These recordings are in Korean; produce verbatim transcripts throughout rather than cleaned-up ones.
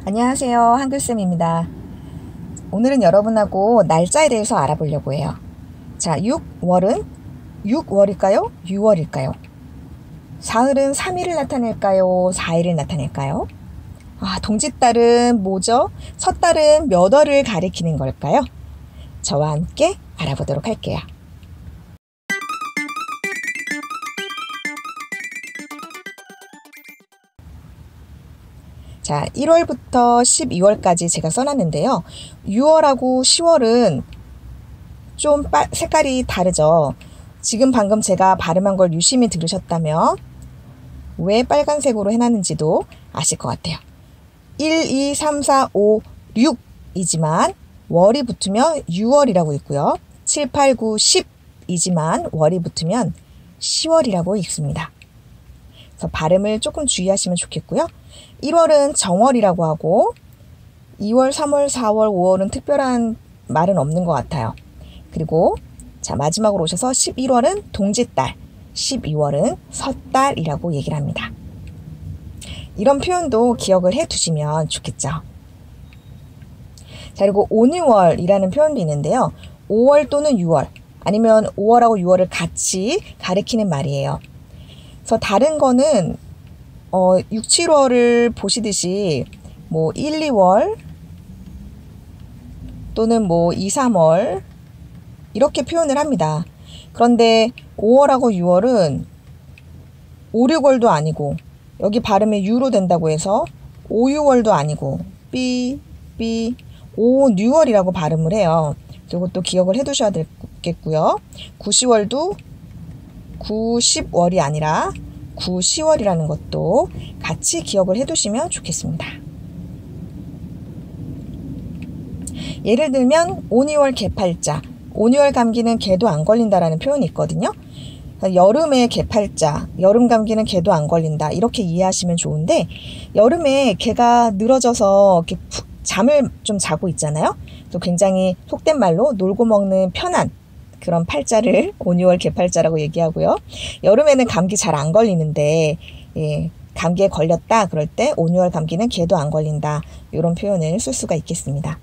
안녕하세요. 한글쌤입니다. 오늘은 여러분하고 날짜에 대해서 알아보려고 해요. 자, 육월은 육월일까요? 유월일까요? 사흘은 삼 일을 나타낼까요? 사 일을 나타낼까요? 아, 동짓달은 뭐죠? 섣달은 몇 월을 가리키는 걸까요? 저와 함께 알아보도록 할게요. 자, 일월부터 십이월까지 제가 써놨는데요. 유월하고 시월은 좀 빠, 색깔이 다르죠. 지금 방금 제가 발음한 걸 유심히 들으셨다면 왜 빨간색으로 해놨는지도 아실 것 같아요. 일, 이, 삼, 사, 오, 육이지만 월이 붙으면 유월이라고 읽고요. 칠, 팔, 구, 십이지만 월이 붙으면 시월이라고 읽습니다. 그래서 발음을 조금 주의하시면 좋겠고요. 일월은 정월이라고 하고 이월, 삼월, 사월, 오월은 특별한 말은 없는 것 같아요. 그리고 자 마지막으로 오셔서 십일월은 동짓달, 십이월은 섣달이라고 얘기를 합니다. 이런 표현도 기억을 해 두시면 좋겠죠. 자, 그리고 온유월이라는 표현도 있는데요. 오월 또는 유월 아니면 오월하고 유월을 같이 가리키는 말이에요. 그래서 다른 거는 어, 육, 칠월을 보시듯이 뭐 일, 이월 또는 뭐 이, 삼월 이렇게 표현을 합니다. 그런데 오월하고 유월은 오, 육월도 아니고 여기 발음이 유로 된다고 해서 오, 유월도 아니고 삐, 삐, 오, 유월이라고 발음을 해요. 이것도 기억을 해 두셔야 되겠고요. 구, 시월도 구, 십월이 아니라 구, 시월이라는 것도 같이 기억을 해 두시면 좋겠습니다. 예를 들면 온이월 개팔자, 온이월 감기는 개도 안 걸린다라는 표현이 있거든요. 여름에 개팔자, 여름 감기는 개도 안 걸린다 이렇게 이해하시면 좋은데 여름에 개가 늘어져서 이렇게 푹 잠을 좀 자고 있잖아요. 또 굉장히 속된 말로 놀고 먹는 편한 그런 팔자를 온이월 개팔자라고 얘기하고요. 여름에는 감기 잘 안 걸리는데 예, 감기에 걸렸다 그럴 때 온이월 감기는 개도 안 걸린다 이런 표현을 쓸 수가 있겠습니다.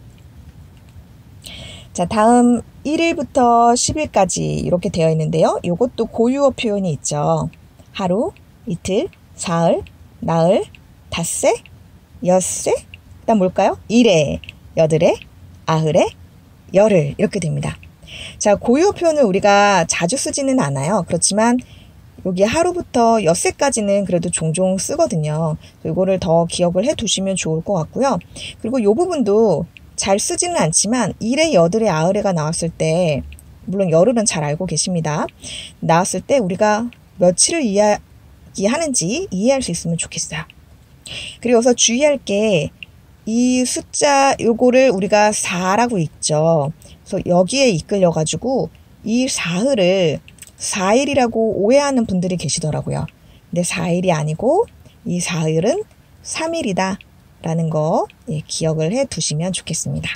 자, 다음 일 일부터 십 일까지 이렇게 되어 있는데요. 이것도 고유어 표현이 있죠. 하루, 이틀, 사흘, 나흘, 닷새, 엿새, 그다음 뭘까요? 일회, 여드레, 아흘에, 열흘 이렇게 됩니다. 자, 고유어 표현을 우리가 자주 쓰지는 않아요. 그렇지만 여기 하루부터 엿새까지는 그래도 종종 쓰거든요. 이거를 더 기억을 해 두시면 좋을 것 같고요. 그리고 이 부분도 잘 쓰지는 않지만 일회, 여드레, 아흘에가 나왔을 때 물론 열흘은 잘 알고 계십니다. 나왔을 때 우리가 며칠을 이야기하는지 이해할 수 있으면 좋겠어요. 그리고 여기서 주의할 게 이 숫자 요거를 우리가 사라고 읽죠. 그래서 여기에 이끌려 가지고 이 사흘을 사 일이라고 오해하는 분들이 계시더라고요. 근데 사 일이 아니고 이 사흘은 삼 일이다 라는 거 예, 기억을 해 두시면 좋겠습니다.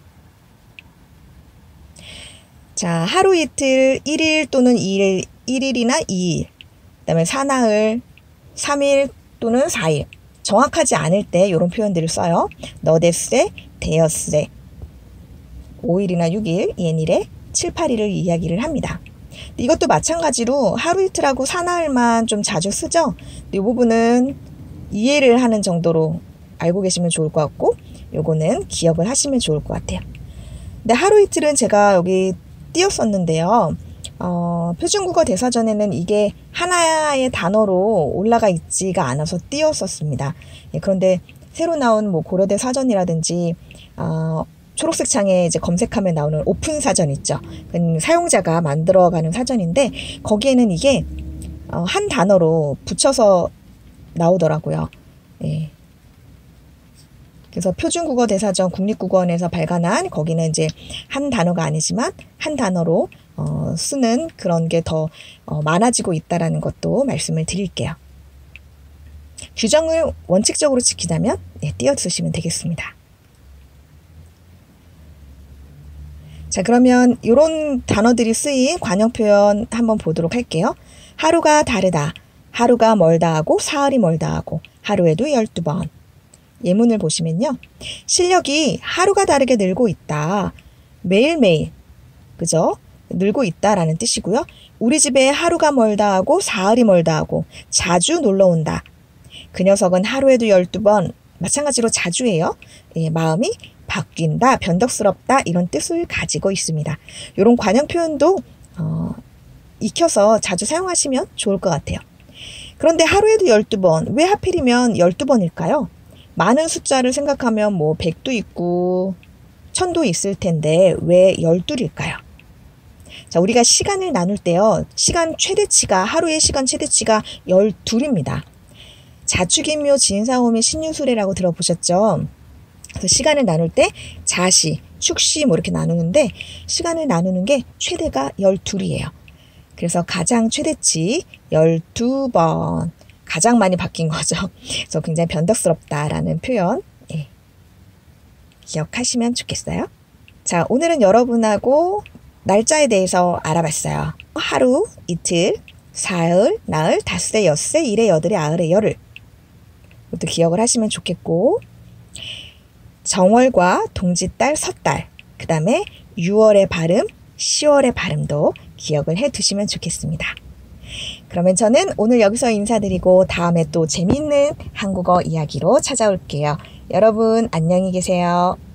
자, 하루 이틀 일 일 또는 이 일, 일 일이나 이 일, 그 다음에 사나흘, 삼 일 또는 사 일 정확하지 않을 때 이런 표현들을 써요. 너댓새, 대엿새, 오 일이나 육 일, 옛일에 칠, 팔 일을 이야기를 합니다. 이것도 마찬가지로 하루 이틀하고 사나흘만 좀 자주 쓰죠. 이 부분은 이해를 하는 정도로 알고 계시면 좋을 것 같고 요거는 기억을 하시면 좋을 것 같아요. 근데 하루 이틀은 제가 여기 띄었었는데요. 어, 표준국어 대사전에는 이게 하나의 단어로 올라가 있지가 않아서 띄었었습니다. 예, 그런데 새로 나온 뭐 고려대 사전이라든지 어, 초록색 창에 이제 검색하면 나오는 오픈 사전 있죠. 사용자가 만들어가는 사전인데 거기에는 이게 어, 한 단어로 붙여서 나오더라고요. 예. 그래서 표준국어 대사전 국립국어원에서 발간한 거기는 이제 한 단어가 아니지만 한 단어로 어, 쓰는 그런 게 더 어, 많아지고 있다라는 것도 말씀을 드릴게요. 규정을 원칙적으로 지키자면 네, 띄어 쓰시면 되겠습니다. 자, 그러면 이런 단어들이 쓰인 관용 표현 한번 보도록 할게요. 하루가 다르다, 하루가 멀다 하고 사흘이 멀다 하고 하루에도 열두 번, 예문을 보시면요. 실력이 하루가 다르게 늘고 있다. 매일매일, 그죠? 늘고 있다라는 뜻이고요. 우리 집에 하루가 멀다 하고 사흘이 멀다 하고 자주 놀러 온다. 그 녀석은 하루에도 열두 번, 마찬가지로 자주 해요. 예, 마음이 바뀐다, 변덕스럽다 이런 뜻을 가지고 있습니다. 이런 관형 표현도 어, 익혀서 자주 사용하시면 좋을 것 같아요. 그런데 하루에도 열두 번, 왜 하필이면 열두 번일까요? 많은 숫자를 생각하면 뭐 백도 있고 천도 있을 텐데 왜 열둘일까요? 자, 우리가 시간을 나눌 때요. 시간 최대치가, 하루의 시간 최대치가 열둘입니다. 자축인묘 진사오미 신유술해라고 들어보셨죠? 그래서 시간을 나눌 때 자시, 축시 뭐 이렇게 나누는데 시간을 나누는 게 최대가 열둘이에요. 그래서 가장 최대치 열두 번. 가장 많이 바뀐 거죠. 그래서 굉장히 변덕스럽다라는 표현 예, 기억하시면 좋겠어요. 자, 오늘은 여러분하고 날짜에 대해서 알아봤어요. 하루, 이틀, 사흘, 나흘, 닷새, 엿새, 일에, 여들에, 아흘에, 열흘. 이것도 기억을 하시면 좋겠고 정월과 동짓달, 섣달, 그 다음에 유월의 발음, 시월의 발음도 기억을 해두시면 좋겠습니다. 그러면 저는 오늘 여기서 인사드리고 다음에 또 재미있는 한국어 이야기로 찾아올게요. 여러분 안녕히 계세요.